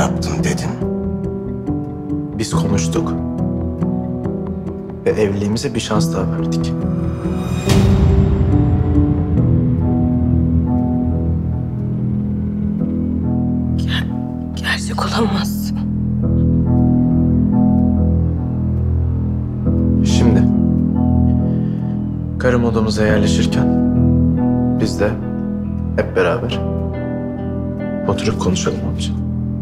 yaptın dedin? Biz konuştuk ve evliliğimize bir şans daha verdik. Gerçek olamaz. Şimdi karım odamıza yerleşirken biz de hep beraber oturup konuşalım amca.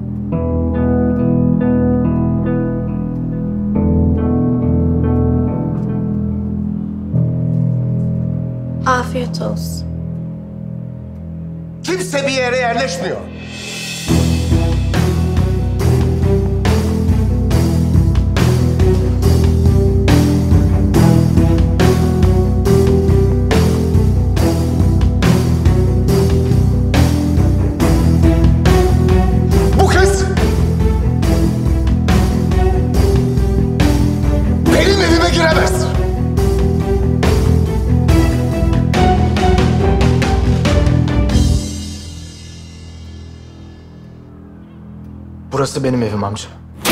Afiyet olsun. Kimse bir yere yerleşmiyor. Bu kız benim evime giremez. Burası benim evim amca.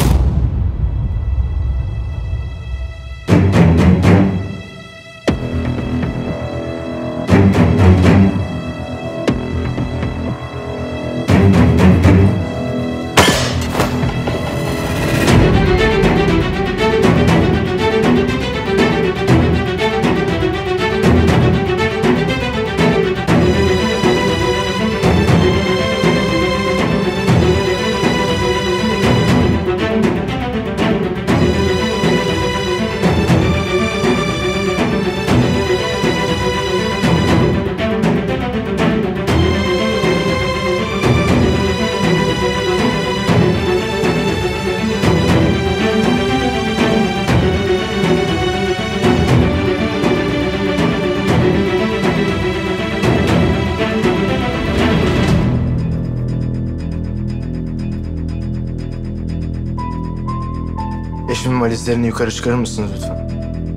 Eşimin valizlerini yukarı çıkarır mısınız lütfen?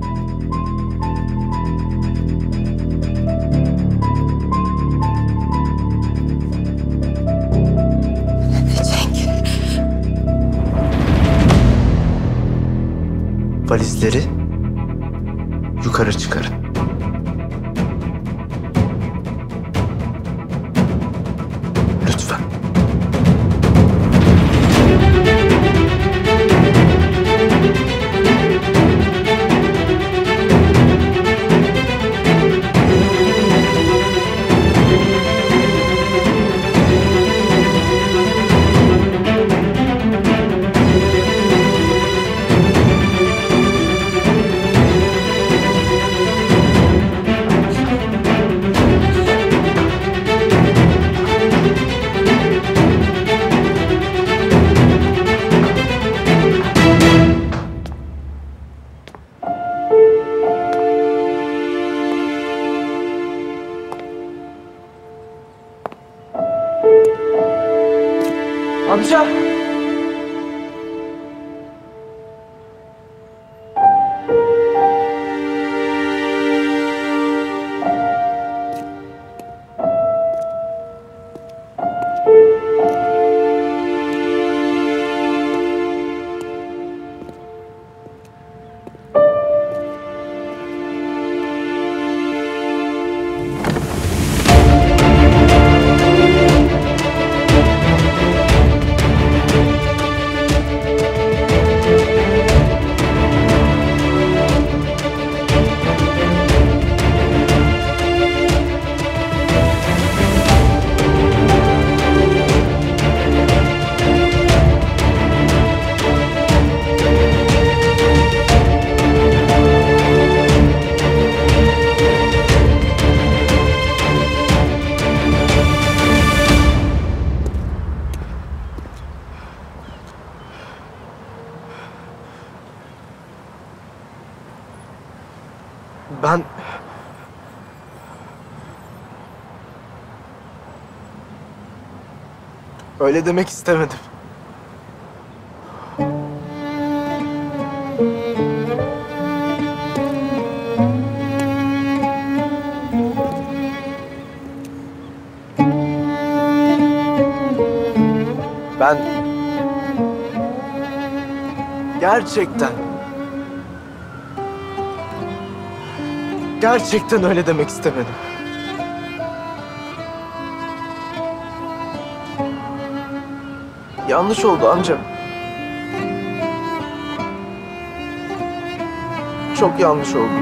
Cenk. Valizleri yukarı çıkarın. Lütfen. Amca! Ben... Öyle demek istemedim. Ben Gerçekten. Gerçekten öyle demek istemedim. Yanlış oldu amca. Çok yanlış oldu.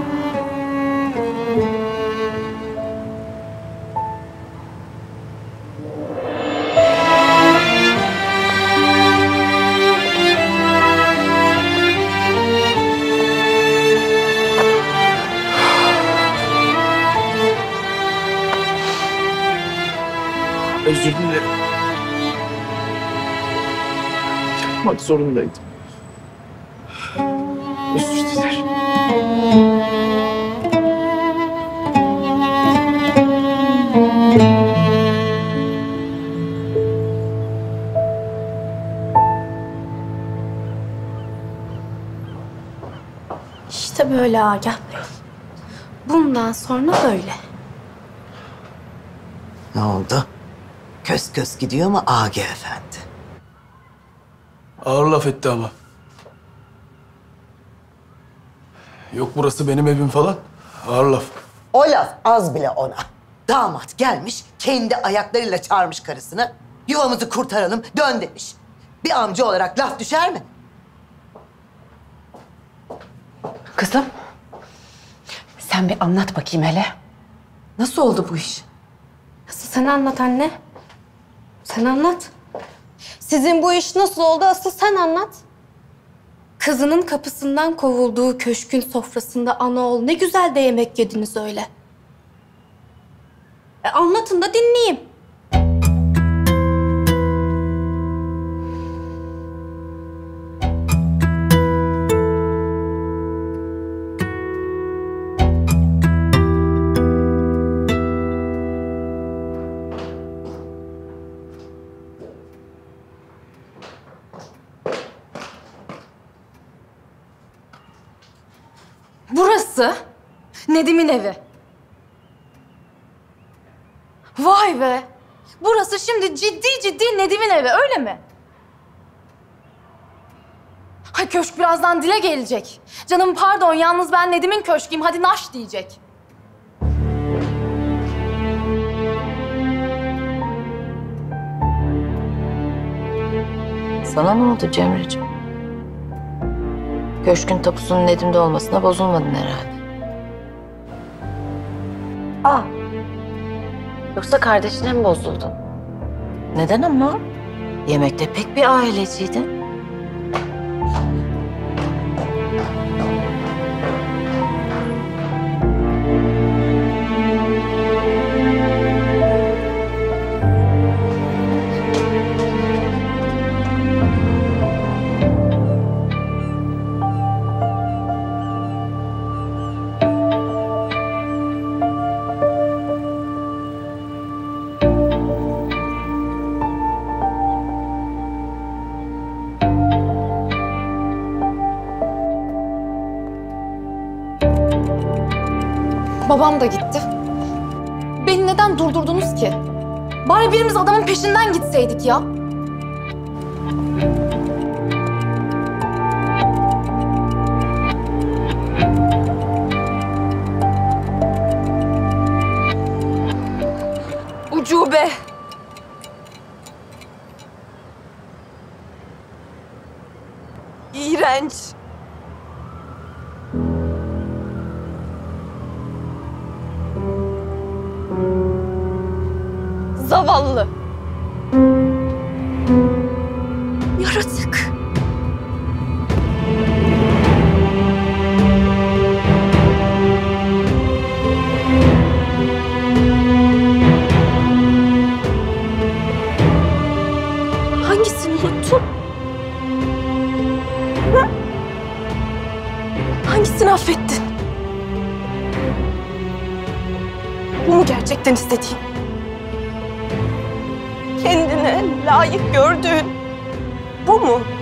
Özür dilerim. Yapmak zorundaydım. Özür dilerim. İşte böyle Agah Bey. Bundan sonra böyle. Ne oldu? Kös kös gidiyor mu Agi Efendi? Ağır laf etti ama. Yok burası benim evim falan. Ağır laf. O laf az bile ona. Damat gelmiş, kendi ayaklarıyla çağırmış karısını. Yuvamızı kurtaralım, dön demiş. Bir amca olarak laf düşer mi? Kızım, sen bir anlat bakayım hele. Nasıl oldu bu iş? Asıl sen anlat anne. Sen anlat. Sizin bu iş nasıl oldu asıl sen anlat. Kızının kapısından kovulduğu köşkün sofrasında ana oğul ne güzel de yemek yediniz öyle. Anlatın da dinleyeyim. Burası Nedim'in evi. Vay be! Burası şimdi ciddi Nedim'in evi, öyle mi? Hay köşk birazdan dile gelecek. Canım pardon, yalnız ben Nedim'in köşküyüm, hadi naş diyecek. Sana ne oldu Cemre'ciğim? Köşkün tapusunun Nedim'de olmasına bozulmadın herhalde. Aa! Yoksa kardeşine mi bozuldun? Neden ama? Yemekte pek bir aileciydin. Babam da gitti. Beni neden durdurdunuz ki? Bari birimiz adamın peşinden gitseydik ya. Ucube. İğrenç. Zavallı. Yaratık. Hangisini unuttun? Hı? Hangisini affettin? Bu mu gerçekten istediğin? Kendine layık gördüğün bu mu?